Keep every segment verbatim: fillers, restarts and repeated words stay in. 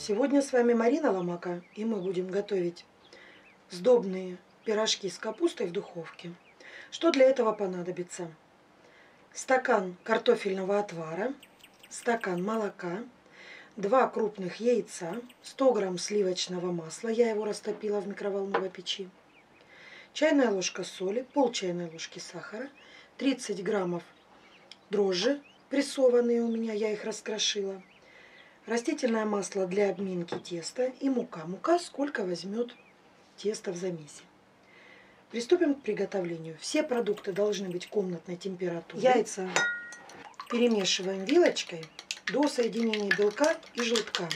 Сегодня с вами Марина Ломака, и мы будем готовить сдобные пирожки с капустой в духовке. Что для этого понадобится? Стакан картофельного отвара, стакан молока, два крупных яйца, сто грамм сливочного масла, я его растопила в микроволновой печи, чайная ложка соли, пол чайной ложки сахара, тридцать граммов дрожжи прессованные у меня, я их раскрошила, растительное масло для обминки теста и мука. Мука сколько возьмет тесто в замесе. Приступим к приготовлению. Все продукты должны быть комнатной температуры. Яйца перемешиваем вилочкой до соединения белка и желтка.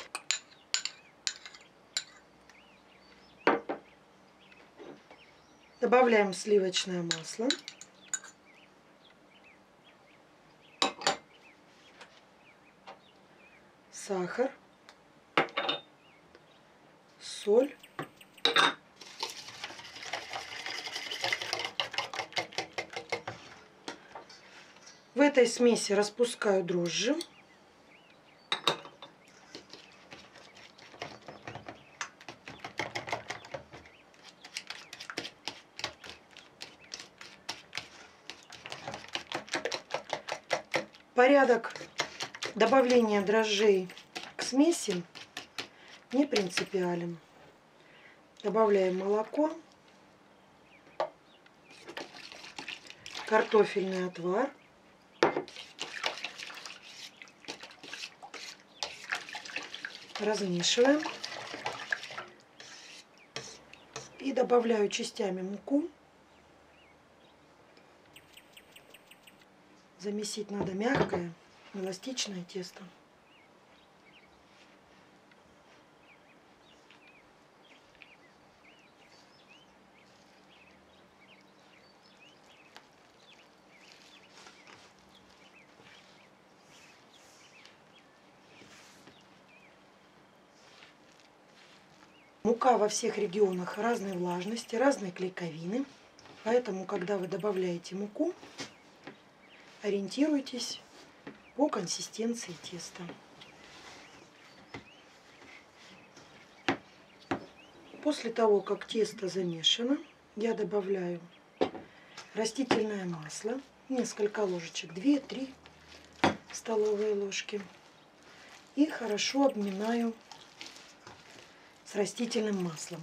Добавляем сливочное масло. Сахар, соль, в этой смеси распускаю дрожжи, порядок добавления дрожжей к смеси не принципиален. Добавляем молоко, картофельный отвар, размешиваем и добавляю частями муку. Замесить надо мягкое, эластичное тесто. Мука во всех регионах разной влажности, разной клейковины. Поэтому, когда вы добавляете муку, ориентируйтесь по консистенции теста. После того, как тесто замешано, я добавляю растительное масло, несколько ложечек, две-три столовые ложки, и хорошо обминаю с растительным маслом.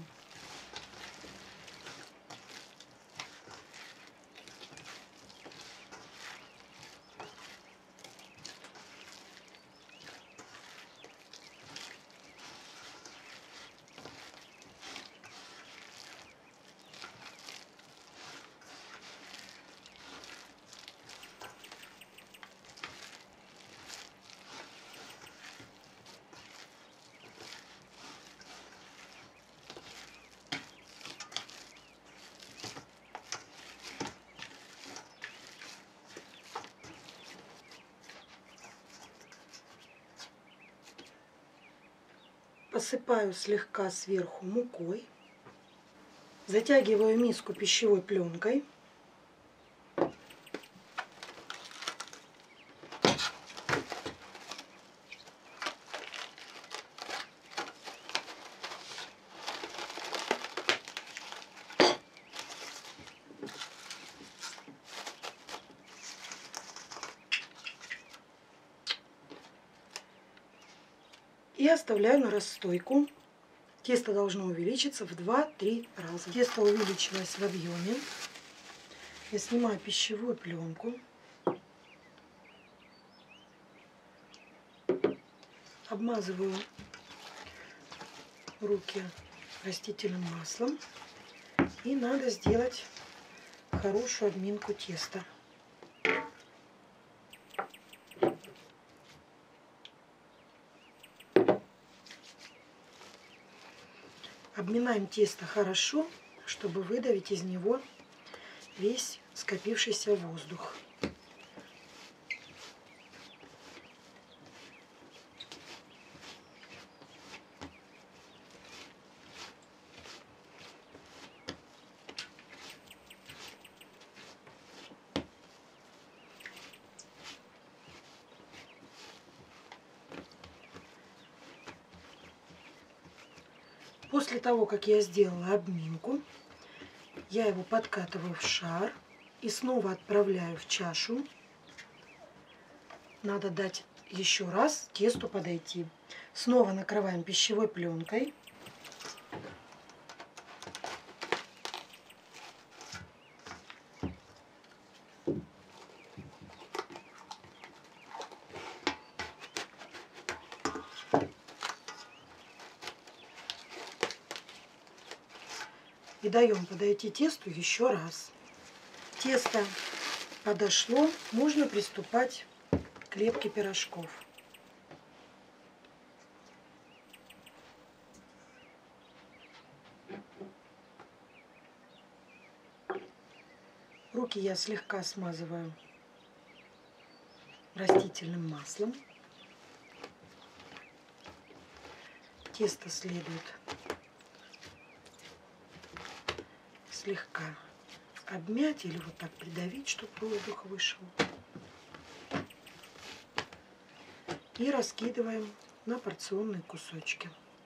Посыпаю слегка сверху мукой, затягиваю миску пищевой пленкой. И оставляю на расстойку. Тесто должно увеличиться в два-три раза. Тесто увеличилось в объеме. Я снимаю пищевую пленку. Обмазываю руки растительным маслом. И надо сделать хорошую обминку теста. Обминаем тесто хорошо, чтобы выдавить из него весь скопившийся воздух. После того, как я сделала обминку, я его подкатываю в шар и снова отправляю в чашу. Надо дать еще раз тесту подойти. Снова накрываем пищевой пленкой. И даем подойти тесту еще раз. Тесто подошло, можно приступать к лепке пирожков. Руки я слегка смазываю растительным маслом. Тесто следует слегка обмять или вот так придавить, чтобы воздух вышел. И раскидываем на порционные кусочки.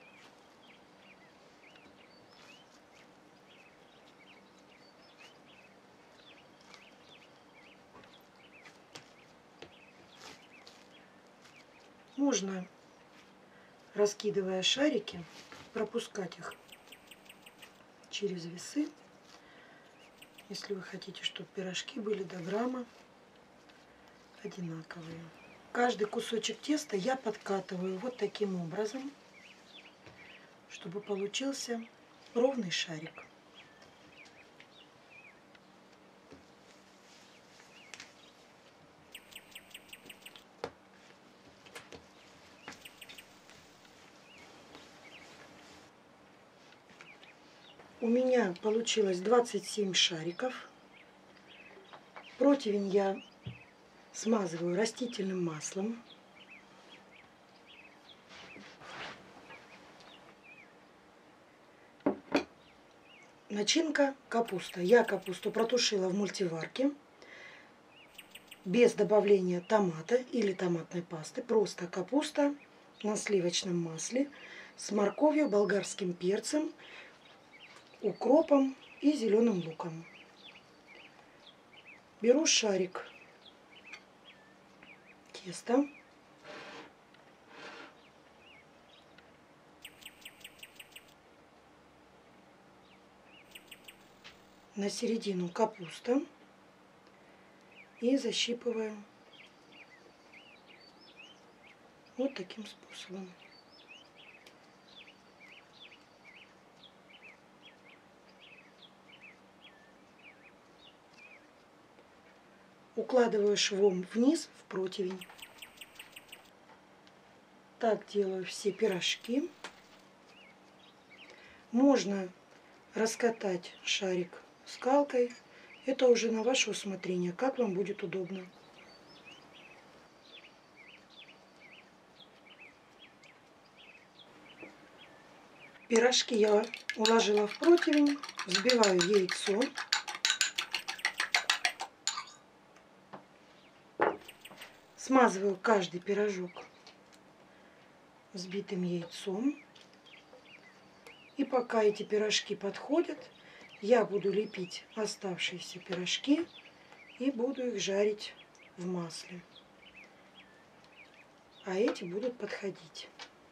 Можно, раскидывая шарики, пропускать их через весы, если вы хотите, чтобы пирожки были до грамма одинаковые. Каждый кусочек теста я подкатываю вот таким образом, чтобы получился ровный шарик. У меня получилось двадцать семь шариков. Противень я смазываю растительным маслом. Начинка капуста. Я капусту протушила в мультиварке без добавления томата или томатной пасты. Просто капуста на сливочном масле с морковью, болгарским перцем, укропом и зеленым луком. Беру шарик теста. На середину капуста и защипываю вот таким способом. Укладываю швом вниз в противень. Так делаю все пирожки. Можно раскатать шарик скалкой. Это уже на ваше усмотрение, как вам будет удобно. Пирожки я уложила в противень, взбиваю яйцо. Смазываю каждый пирожок взбитым яйцом. И пока эти пирожки подходят, я буду лепить оставшиеся пирожки и буду их жарить в масле. А эти будут подходить.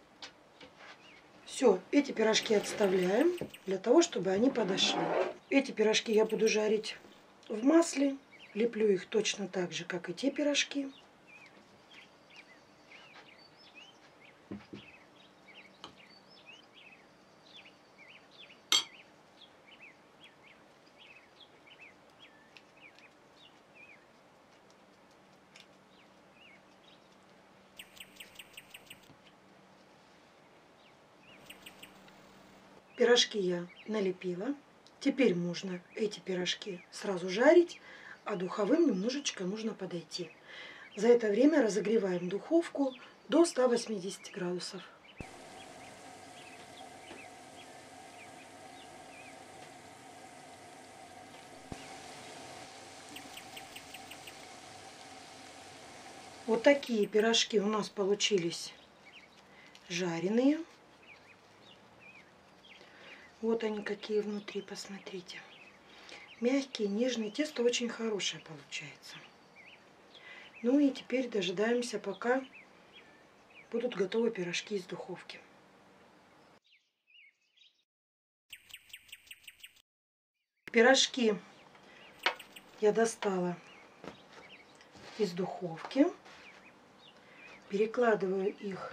Все, эти пирожки отставляем для того, чтобы они подошли. Эти пирожки я буду жарить в масле. Леплю их точно так же, как и те пирожки. Пирожки я налепила. Теперь можно эти пирожки сразу жарить, а духовым немножечко нужно подойти. За это время разогреваем духовку до ста восьмидесяти градусов. Вот такие пирожки у нас получились жареные. Вот они какие внутри, посмотрите. Мягкие, нежные, тесто очень хорошее получается. Ну и теперь дожидаемся, пока будут готовы пирожки из духовки. Пирожки я достала из духовки. Перекладываю их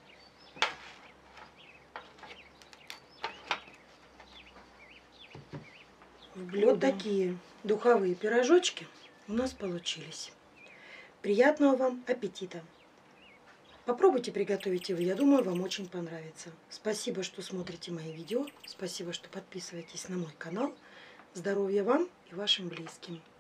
в блюдо. Вот такие духовые пирожочки у нас получились. Приятного вам аппетита! Попробуйте приготовить его, я думаю, вам очень понравится. Спасибо, что смотрите мои видео. Спасибо, что подписываетесь на мой канал. Здоровья вам и вашим близким.